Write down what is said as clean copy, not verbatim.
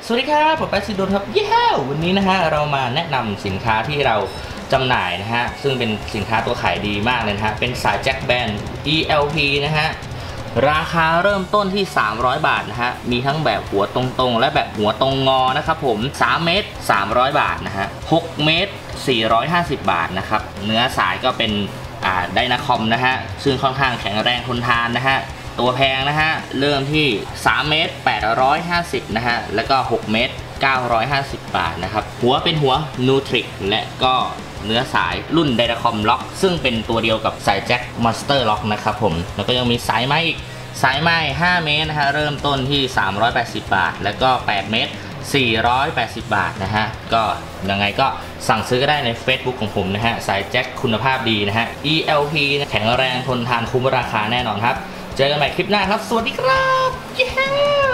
สวัสดีครับผมแป๊ซิโดนครับเย้วันนี้นะฮะเรามาแนะนำสินค้าที่เราจำหน่ายนะฮะซึ่งเป็นสินค้าตัวขายดีมากเลยนะฮะเป็นสายแจ็คแบน ELP นะฮะราคาเริ่มต้นที่300 บาทนะฮะมีทั้งแบบหัวตรงๆและแบบหัวตรงงอนะครับผม3 เมตร300 บาทนะฮะ6 เมตร450 บาทนะครับเนื้อสายก็เป็นไดนาคอมนะฮะซึ่งค่อนข้างแข็งแรงทนทานนะฮะตัวแพงนะฮะเริ่มที่3 เมตร850นะฮะแล้วก็6 เมตร950 บาทนะครับหัวเป็นหัวนูทริกและก็เนื้อสายรุ่นไดนาคอมล็อกซึ่งเป็นตัวเดียวกับสายแจ็คมอนสเตอร์ล็อกนะครับผมแล้วก็ยังมีสายไม้อีกสายไม้5 เมตรนะฮะเริ่มต้นที่380 บาทแล้วก็8 เมตร480 บาทนะฮะก็ยังไงก็สั่งซื้อก็ได้ใน Facebook ของผมนะฮะสายแจ็คคุณภาพดีนะฮะ ELP แข็งแรงทนทานคุ้มราคาแน่นอนครับเจอกันใหม่คลิปหน้าครับสวัสดีครับ